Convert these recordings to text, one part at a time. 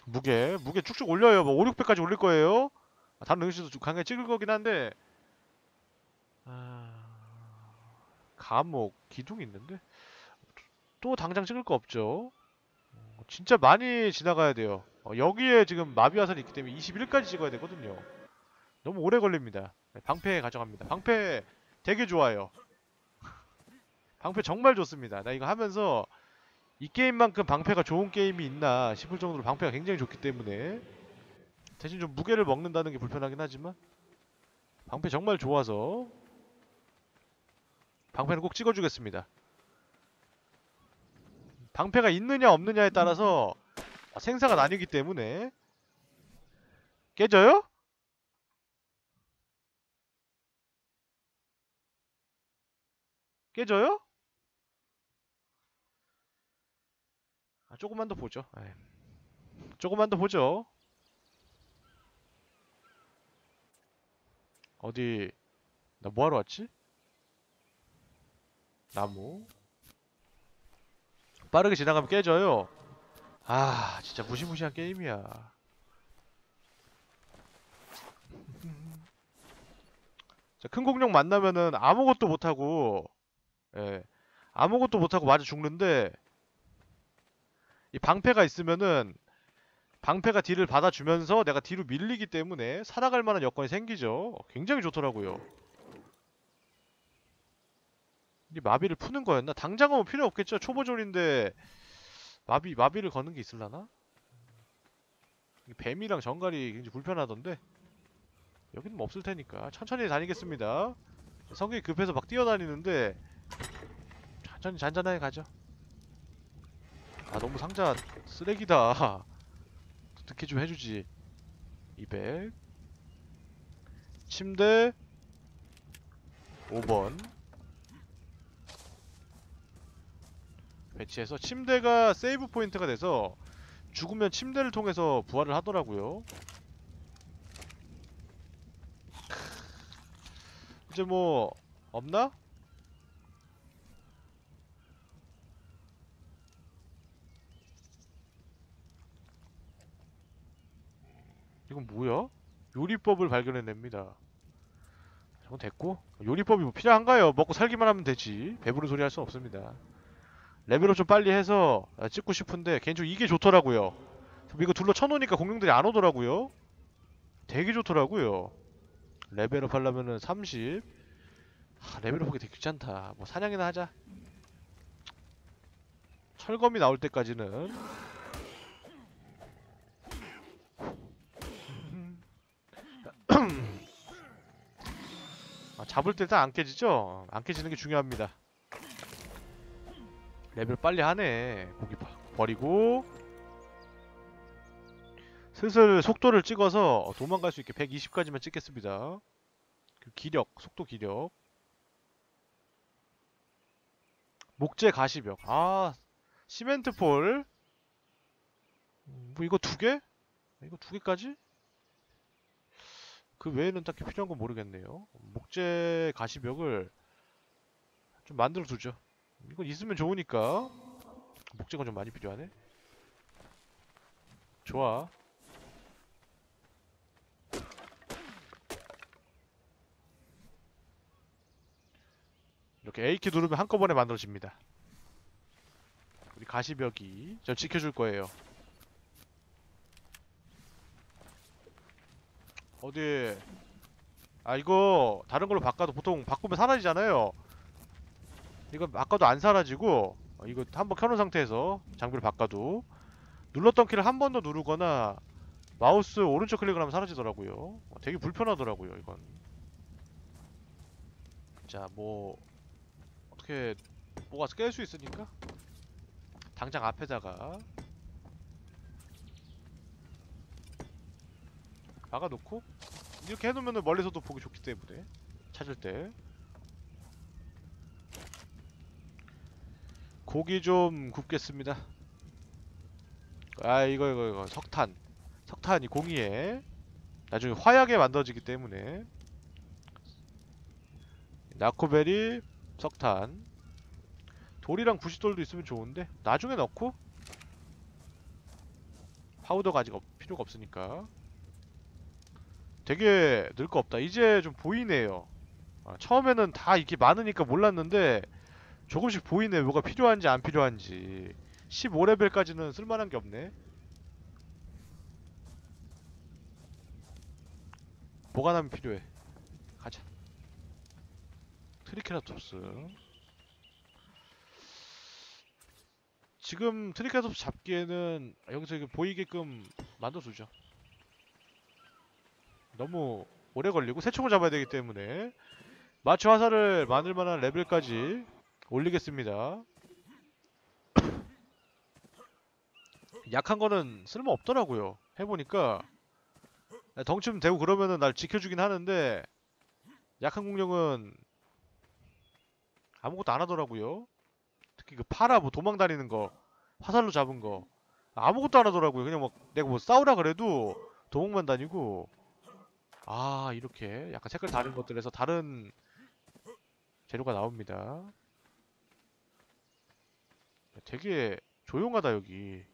무게 쭉쭉 올려요. 뭐 5, 600까지 올릴 거예요. 다른 능력치도 강하게 찍을 거긴 한데 아... 감옥 기둥이 있는데 또 당장 찍을 거 없죠. 진짜 많이 지나가야 돼요. 여기에 지금 마비 화살이 있기 때문에 21까지 찍어야 되거든요. 너무 오래 걸립니다. 네, 방패 가져갑니다. 방패 되게 좋아요. 방패 정말 좋습니다. 나 이거 하면서 이 게임만큼 방패가 좋은 게임이 있나 싶을 정도로 방패가 굉장히 좋기 때문에 대신 좀 무게를 먹는다는 게 불편하긴 하지만 방패 정말 좋아서 방패는 꼭 찍어주겠습니다. 방패가 있느냐 없느냐에 따라서 생사가 나뉘기 때문에 깨져요? 깨져요? 조금만 더 보죠. 에이, 조금만 더 보죠. 어디 나 뭐하러 왔지? 나무 빠르게 지나가면 깨져요. 아 진짜 무시무시한 게임이야. 자, 큰 공룡 만나면은 아무것도 못하고 예, 아무것도 못하고 맞아 죽는데 이 방패가 있으면은 방패가 딜을 받아주면서 내가 뒤로 밀리기 때문에 살아갈 만한 여건이 생기죠. 굉장히 좋더라고요. 이 마비를 푸는 거였나? 당장은 뭐 필요 없겠죠. 초보졸인데 마비를 거는 게 있을라나? 뱀이랑 정갈이 굉장히 불편하던데 여기는 뭐 없을 테니까 천천히 다니겠습니다. 성격이 급해서 막 뛰어다니는데 천천히 잔잔하게 가죠. 아 너무 상자 쓰레기다. 어떻게 좀 해주지. 200 침대 5번 배치해서 침대가 세이브 포인트가 돼서 죽으면 침대를 통해서 부활을 하더라고요. 이제 뭐 없나? 이건 뭐야? 요리법을 발견해냅니다. 저건 됐고 요리법이 뭐 필요한가요? 먹고 살기만 하면 되지. 배부른 소리 할 순 없습니다. 레벨업 좀 빨리 해서 찍고 싶은데 개인적으로 이게 좋더라고요. 이거 둘러 쳐놓으니까 공룡들이 안 오더라고요. 되게 좋더라고요. 레벨업 하려면은 30. 레벨업 하기 되게 귀찮다. 뭐 사냥이나 하자. 철검이 나올 때까지는 잡을 때 일단 안 깨지죠? 안 깨지는 게 중요합니다. 레벨 빨리 하네. 고기 버리고 슬슬 속도를 찍어서 도망갈 수 있게 120까지만 찍겠습니다. 그 기력, 속도 기력. 목재 가시벽. 시멘트폴. 뭐 이거 두 개? 이거 두 개까지? 그 외에는 딱히 필요한 건 모르겠네요. 목재 가시벽을 좀 만들어 두죠. 이건 있으면 좋으니까. 목재가 좀 많이 필요하네. 좋아. 이렇게 A키 누르면 한꺼번에 만들어집니다. 우리 가시벽이 절 지켜줄 거예요. 어디? 이거 다른 걸로 바꿔도 보통 바꾸면 사라지잖아요. 이거 바꿔도 안 사라지고 이거 한번 켜놓은 상태에서 장비를 바꿔도 눌렀던 키를 한 번 더 누르거나 마우스 오른쪽 클릭을 하면 사라지더라고요. 되게 불편하더라고요 이건. 자 뭐 어떻게 뭐가 깰 수 있으니까 당장 앞에다가 막아놓고 이렇게 해놓으면 멀리서도 보기 좋기 때문에 찾을 때 고기 좀 굽겠습니다. 이거 석탄이 공이에 나중에 화약에 만들어지기 때문에 나코베리 석탄 돌이랑 부싯돌도 있으면 좋은데 나중에 넣고 파우더가 아직 필요가 없으니까. 되게 늘 거 없다. 이제 좀 보이네요. 처음에는 다 이렇게 많으니까 몰랐는데 조금씩 보이네. 뭐가 필요한지 안 필요한지. 15레벨까지는 쓸만한 게 없네. 보관하면 필요해. 가자. 트리케라톱스. 지금 트리케라톱스 잡기에는 여기서 이게 보이게끔 만들어두죠. 너무 오래 걸리고 새총을 잡아야 되기 때문에 마취 화살을 만들 만한 레벨까지 올리겠습니다. 약한 거는 쓸모 없더라고요. 해보니까 덩치 좀 되고 그러면은 날 지켜주긴 하는데 약한 공룡은 아무것도 안 하더라고요. 특히 그 파라 뭐 도망 다니는 거 화살로 잡은 거 아무것도 안 하더라고요. 그냥 막 내가 뭐 싸우라 그래도 도망만 다니고. 아, 이렇게 약간 색깔 다른 것들에서 다른 재료가 나옵니다. 되게 조용하다 여기.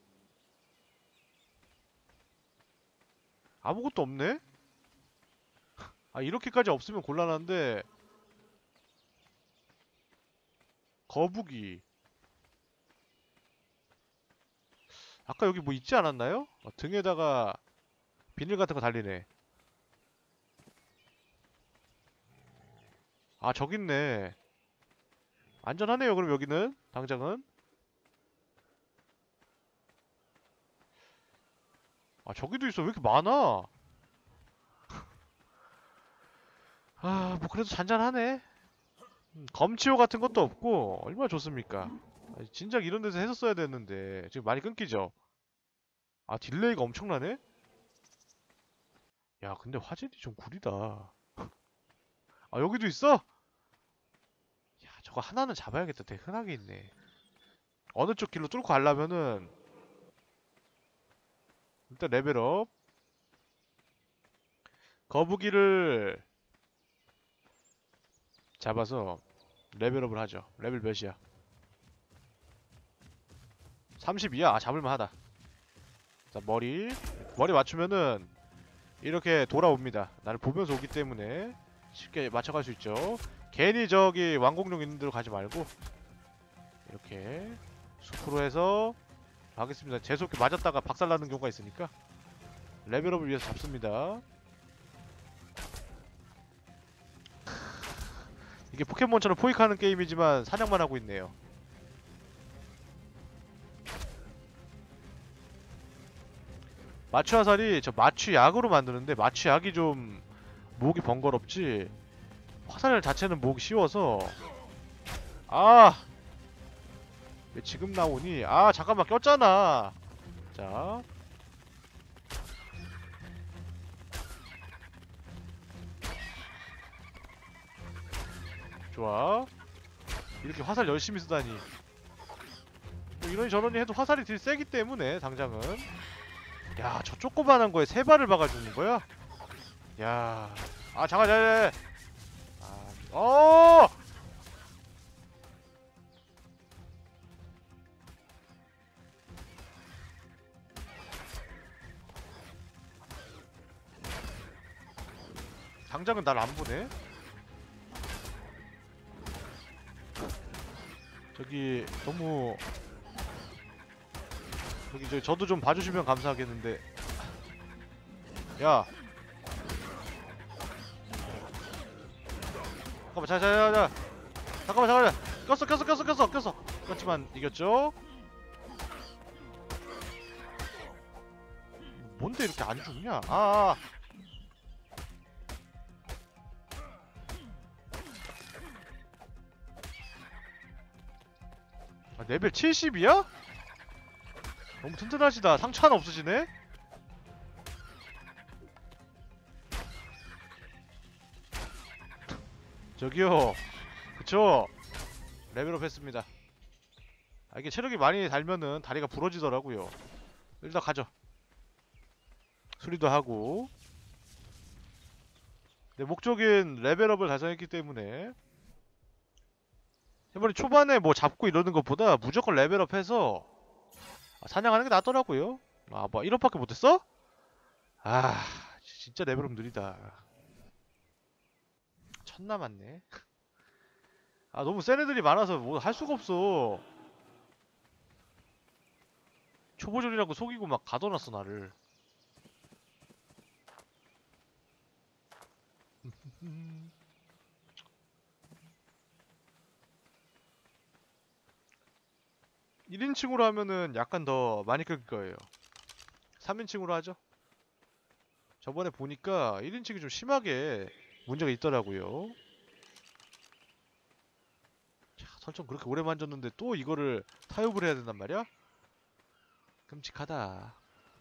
아무것도 없네? 아, 이렇게까지 없으면 곤란한데. 거북이. 아까 여기 뭐 있지 않았나요? 등에다가 비닐 같은 거 달리네. 아, 저기 있네. 안전하네요 그럼 여기는 당장은. 아, 저기도 있어. 왜 이렇게 많아? 아, 뭐 그래도 잔잔하네. 검치호 같은 것도 없고 얼마나 좋습니까? 진작 이런 데서 했었어야 됐는데 지금 많이 끊기죠? 아, 딜레이가 엄청나네? 야, 근데 화질이 좀 구리다. 아, 여기도 있어? 야, 저거 하나는 잡아야겠다. 되게 흔하게 있네. 어느 쪽 길로 뚫고 가려면은 일단 레벨업. 거북이를 잡아서 레벨업을 하죠. 레벨 몇이야? 32야? 아, 잡을만 하다. 자, 머리 맞추면은 이렇게 돌아옵니다. 나를 보면서 오기 때문에 쉽게 맞춰갈 수 있죠. 괜히 저기 왕공룡 있는 데로 가지 말고 이렇게 숲으로 해서 하겠습니다. 재수없게 맞았다가 박살나는 경우가 있으니까 레벨업을 위해서 잡습니다. 이게 포켓몬처럼 포획하는 게임이지만 사냥만 하고 있네요. 마취 화살이 저 마취약으로 만드는데 마취약이 좀 모으기 번거롭지 화살 자체는 모으기 쉬워서. 아! 왜 지금 나오니? 아, 잠깐만 꼈잖아. 자, 좋아. 이렇게 화살 열심히 쓰다니. 뭐 이러니 저러니 해도 화살이 딜 세기 때문에 당장은. 야, 저 조그만한 거에 세 발을 박아주는 거야? 야, 아, 잠깐, 잠깐, 아, 당장은 날 안 보네. 저기 너무 저기 저도 좀 봐주시면 감사하겠는데. 야, 잠깐만, 자, 잠깐만. 꼈어. 꼈지만 이겼죠? 뭔데 이렇게 안 죽냐? 레벨 70이야? 너무 튼튼하시다. 상처 하나 없으시네? 저기요. 그쵸? 레벨업 했습니다. 아, 이게 체력이 많이 달면은 다리가 부러지더라고요. 일단 가죠. 수리도 하고. 내 목적인 레벨업을 달성했기 때문에 이번에 초반에 뭐 잡고 이러는 것보다 무조건 레벨업해서 사냥하는 게 낫더라고요. 아, 뭐 1업밖에 못했어? 아, 진짜 레벨업 느리다. 천 남았네. 아, 너무 센 애들이 많아서 뭐 할 수가 없어. 초보전이라고 속이고 막 가둬놨어, 나를. 1인칭으로 하면은 약간 더 많이 끌 거예요. 3인칭으로 하죠. 저번에 보니까 1인칭이 좀 심하게 문제가 있더라고요. 자, 설정 그렇게 오래 만졌는데 또 이거를 타협을 해야 된단 말이야? 끔찍하다.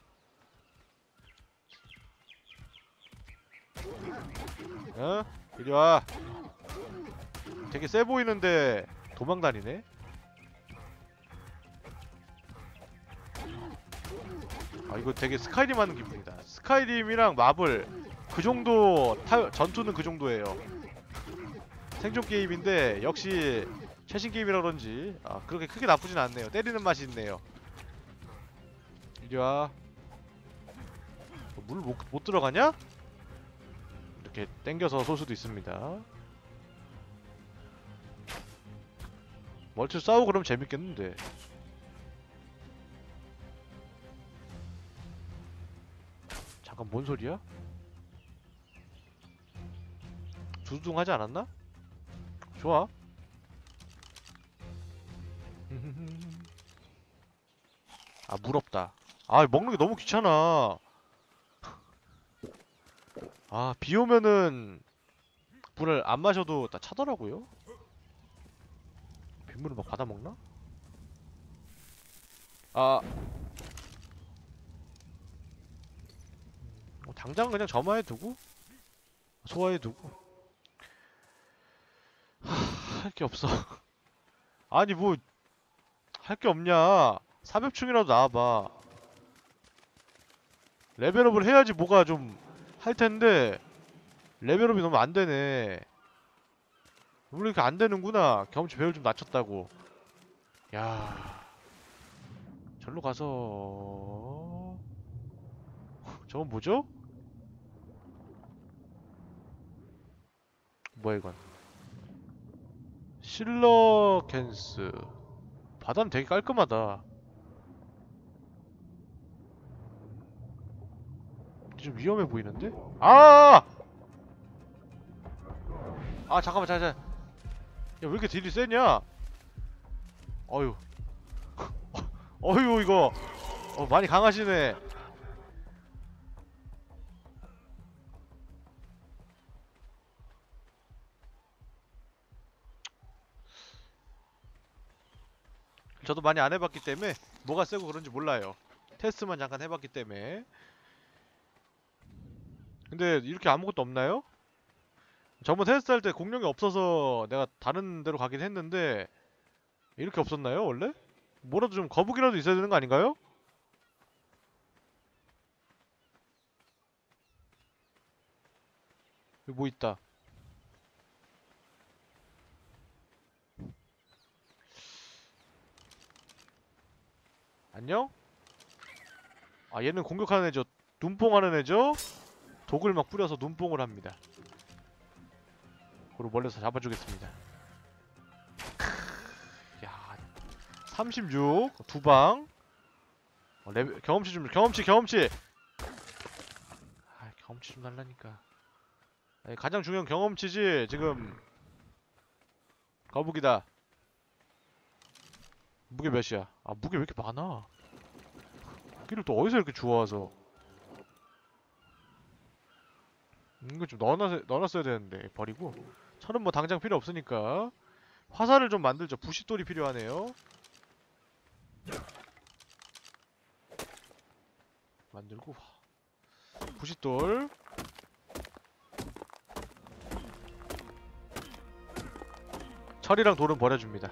어? 이리 와. 되게 세 보이는데 도망다니네? 아, 이거 되게 스카이림 하는 기분이다. 스카이림이랑 마블 그 정도 전투는 그 정도예요. 생존 게임인데 역시 최신 게임이라 그런지 그렇게 크게 나쁘진 않네요. 때리는 맛이 있네요. 이리 와. 물 못 들어가냐? 이렇게 땡겨서 쏠 수도 있습니다. 멀티 싸우고 그러면 재밌겠는데. 잠깐 뭔 소리야? 두두둥하지 않았나? 좋아. 아, 물 없다. 아, 먹는 게 너무 귀찮아. 아, 비 오면은 물을 안 마셔도 다 차더라고요. 빗물을 막 받아 먹나? 아, 당장 그냥 점화해 두고 소화해 두고 할 게 없어. 아니 뭐 할 게 없냐? 사벽충이라도 나와봐. 레벨업을 해야지 뭐가 좀 할 텐데 레벨업이 너무 안 되네. 원래 이렇게 안 되는구나. 경험치 배율 좀 낮췄다고. 야, 절로 가서 저건 뭐죠? 뭐야 이건? 실러캔스. 바다는 되게 깔끔하다. 좀 위험해 보이는데? 아! 아 잠깐만 잠깐. 야, 왜 이렇게 딜이 세냐? 어휴. 어휴 이거. 많이 강하시네. 저도 많이 안 해봤기 때문에 뭐가 세고 그런지 몰라요. 테스트만 잠깐 해봤기 때문에. 근데 이렇게 아무것도 없나요? 저번 테스트 할 때 공룡이 없어서 내가 다른 데로 가긴 했는데 이렇게 없었나요 원래? 뭐라도 좀 거북이라도 있어야 되는 거 아닌가요? 여기 뭐 있다. 안녕? 아, 얘는 공격하는 애죠. 눈뽕하는 애죠? 독을 막 뿌려서 눈뽕을 합니다. 그리고 멀리서 잡아주겠습니다. 야, 36 두 방. 경험치 좀 경험치. 아, 경험치 좀 달라니까. 아니, 가장 중요한 경험치지. 지금 거북이다. 무게 몇이야? 아, 무게 왜 이렇게 많아? 무기를 또 어디서 이렇게 주워와서? 이거 좀 넣어놨어야 되는데 버리고. 철은 뭐 당장 필요 없으니까 화살을 좀 만들죠. 부싯돌이 필요하네요. 만들고 부싯돌. 철이랑 돌은 버려줍니다.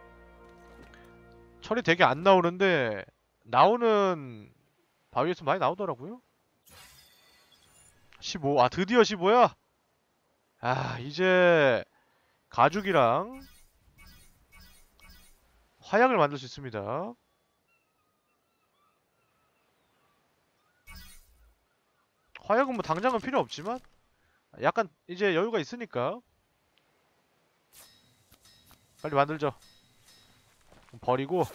철이 되게 안 나오는데 나오는 바위에서 많이 나오더라고요. 15. 아, 드디어 15야? 아, 이제 가죽이랑 화약을 만들 수 있습니다. 화약은 뭐 당장은 필요 없지만 약간 이제 여유가 있으니까 빨리 만들죠. 버리고.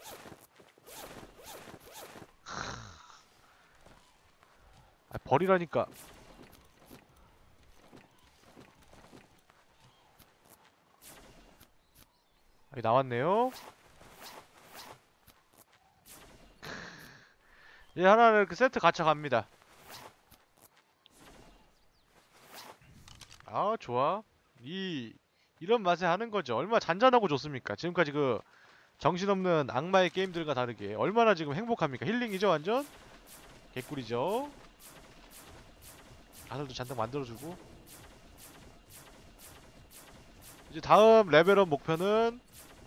버리라니까. 여기 나왔네요. 이제 하나를 그 세트 가차 갑니다. 아, 좋아. 이런 맛에 하는 거죠. 얼마나 잔잔하고 좋습니까? 지금까지 그 정신없는 악마의 게임들과 다르게 얼마나 지금 행복합니까? 힐링이죠, 완전? 개꿀이죠. 가설도 잔뜩 만들어주고. 이제 다음 레벨업 목표는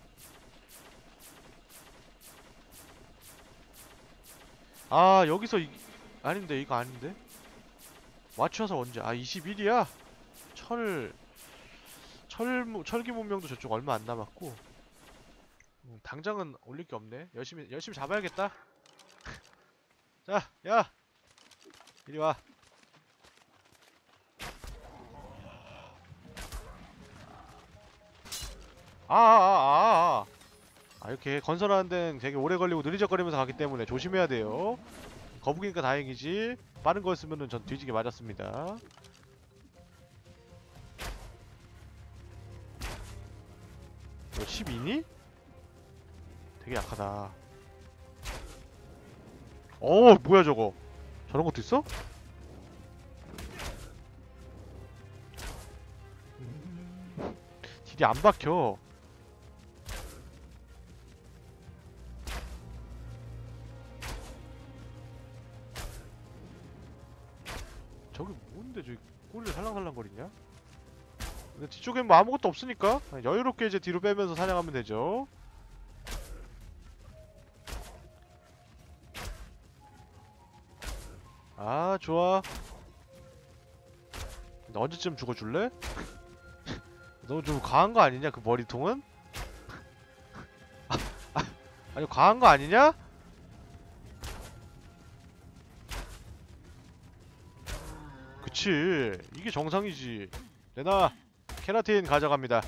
여기서 아닌데 이거 아닌데? 맞춰서 언제? 21이야? 철기 문명도 저쪽 얼마 안 남았고. 당장은 올릴 게 없네. 열심히 잡아야겠다. 자, 야! 이리 와. 이렇게 건설하는 데는 되게 오래 걸리고 느리적거리면서 가기 때문에 조심해야 돼요. 거북이니까 다행이지. 빠른 거였으면은 전 뒤지게 맞았습니다. 너 12니? 되게 약하다. 뭐야 저거. 저런 것도 있어? 딜이 안 박혀. 저기 뭔데 저기 꼬리를 살랑살랑거리냐? 근데 뒤쪽엔 뭐 아무것도 없으니까 여유롭게 이제 뒤로 빼면서 사냥하면 되죠. 좋아. 너 언제쯤 죽어줄래? 너 좀 과한 거 아니냐 그 머리통은? 아니 과한 거 아니냐? 그치, 이게 정상이지. 내놔. 케라틴 가져갑니다.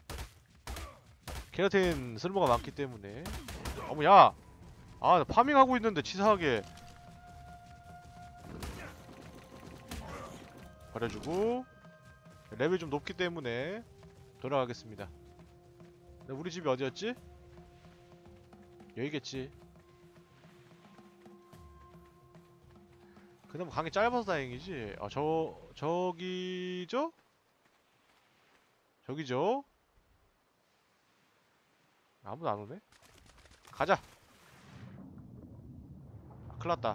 케라틴 쓸모가 많기 때문에. 어머 야! 나 파밍하고 있는데 치사하게 버려주고. 레벨이 좀 높기 때문에 돌아가겠습니다. 우리 집이 어디였지? 여기겠지. 그나마 강이 짧아서 다행이지. 저기죠? 저기죠? 아무도 안 오네? 가자! 큰일났다.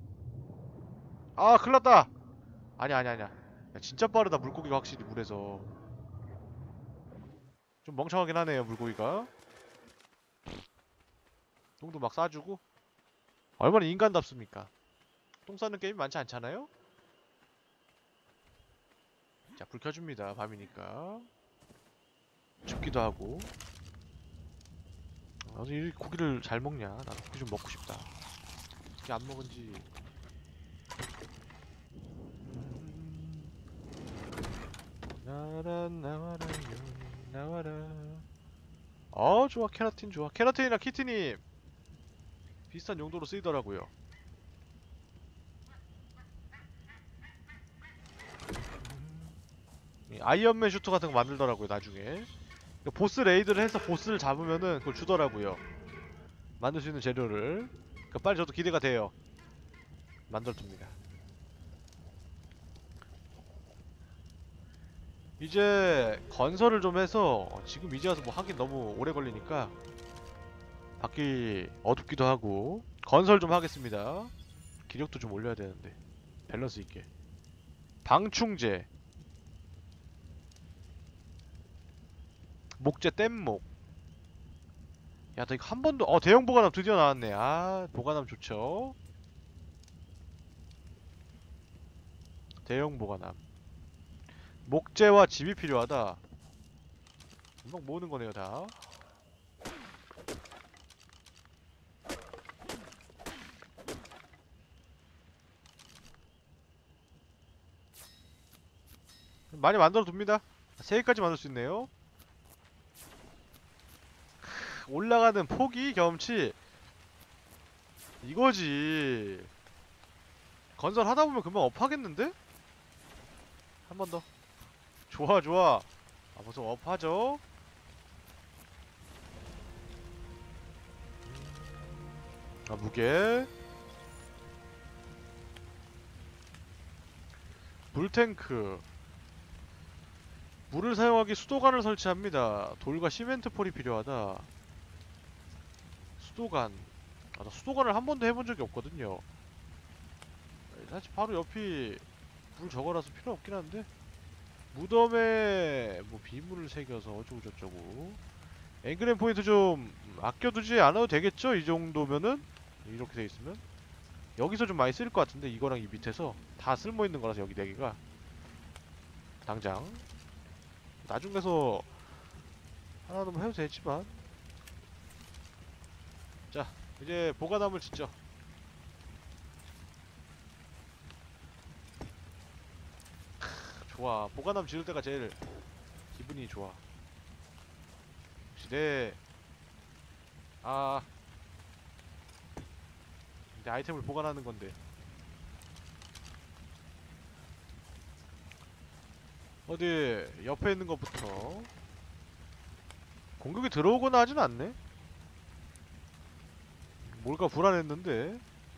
큰일났다! 아니야. 야, 진짜 빠르다, 물고기가 확실히 물에서. 좀 멍청하긴 하네요, 물고기가. 똥도 막 싸주고. 얼마나 인간답습니까? 똥 싸는 게임이 많지 않잖아요? 자, 불 켜줍니다. 밤이니까. 춥기도 하고. 나도 이 고기를 잘 먹냐? 나도 고기 좀 먹고 싶다. 고기 안 먹은지. 나와라. 좋아. 케라틴 좋아. 케라틴이랑 키티님 비슷한 용도로 쓰이더라고요. 아이언맨 슈트 같은 거 만들더라고요, 나중에. 보스 레이드를 해서 보스를 잡으면은 그걸 주더라고요. 만들 수 있는 재료를. 빨리 저도 기대가 돼요. 만들어둡니다. 이제 건설을 좀 해서 지금 이제 와서 뭐 하긴 너무 오래 걸리니까 밖이 어둡기도 하고 건설 좀 하겠습니다. 기력도 좀 올려야 되는데 밸런스 있게. 방충제, 목재 뗏목. 야, 나 이거 한 번도 대형 보관함 드디어 나왔네. 보관함 좋죠. 대형 보관함. 목재와 집이 필요하다. 금방 모으는 거네요, 다. 많이 만들어 둡니다. 3개까지 만들 수 있네요. 올라가는 폭이 경험치 이거지. 건설 하다 보면 금방 업하겠는데? 한 번 더. 좋아 좋아. 아 벌써 업하죠? 아 무게. 물탱크. 물을 사용하기 수도관을 설치합니다. 돌과 시멘트 폴이 필요하다. 수도관. 아 나 수도관을 한 번도 해본 적이 없거든요. 사실 바로 옆이 물 저거라서 필요 없긴 한데 무덤에 뭐 비물을 새겨서 어쩌고저쩌고. 앵그램 포인트 좀 아껴두지 않아도 되겠죠? 이 정도면은. 이렇게 돼 있으면 여기서 좀 많이 쓸 것 같은데 이거랑 이 밑에서 다 쓸모있는 거라서 여기 4개가 당장 나중 에서 하나 더 해도 되지만. 자 이제 보관함을 짓죠. 좋아. 보관함 지을 때가 제일 기분이 좋아. 혹시 아, 내 아이템을 보관하는 건데. 어디, 옆에 있는 것부터. 공격이 들어오거나 하진 않네? 뭘까 불안했는데.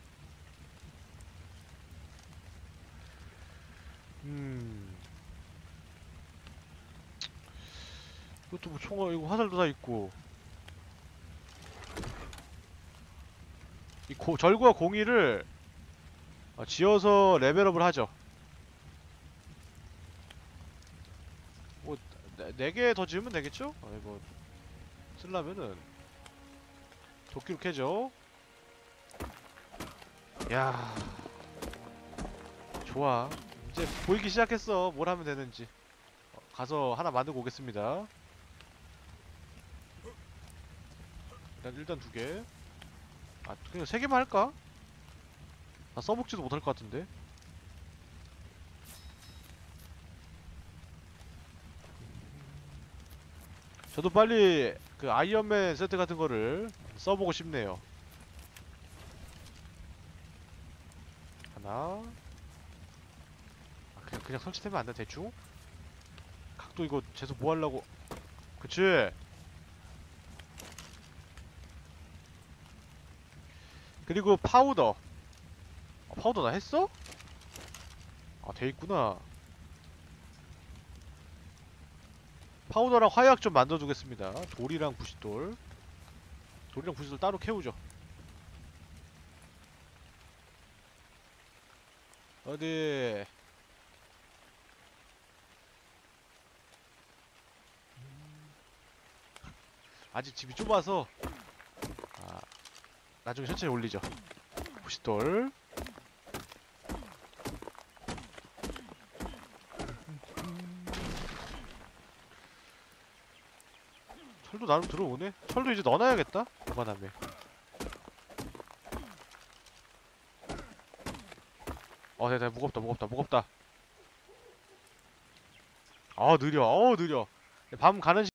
음. 이것도 뭐 총알, 이거 화살도 다 있고. 이 절구와 공이를 지어서 레벨업을 하죠. 뭐, 4개 더 지으면 되겠죠? 이거, 쓰려면은. 도끼로 캐죠. 야 좋아. 이제 보이기 시작했어. 뭘 하면 되는지. 가서 하나 만들고 오겠습니다. 일단 2개. 아, 그냥 3개만 할까? 나 써먹지도 못할 것 같은데. 저도 빨리 그 아이언맨 세트 같은 거를 써보고 싶네요. 하나. 그냥 설치되면 안 돼, 대충? 각도 이거 재수 뭐 하려고. 그치? 그리고 파우더. 파우더 나 했어? 아, 돼 있구나. 파우더랑 화약 좀 만들어두겠습니다. 돌이랑 부싯돌. 돌이랑 부싯돌 따로 캐우죠. 어디. 아직 집이 좁아서 나중에 천천히 올리죠. 부싯돌. 철도 나름 들어오네. 철도 이제 넣어놔야겠다. 그만하면. 됐다. 무겁다. 아 느려. 느려. 밤 가는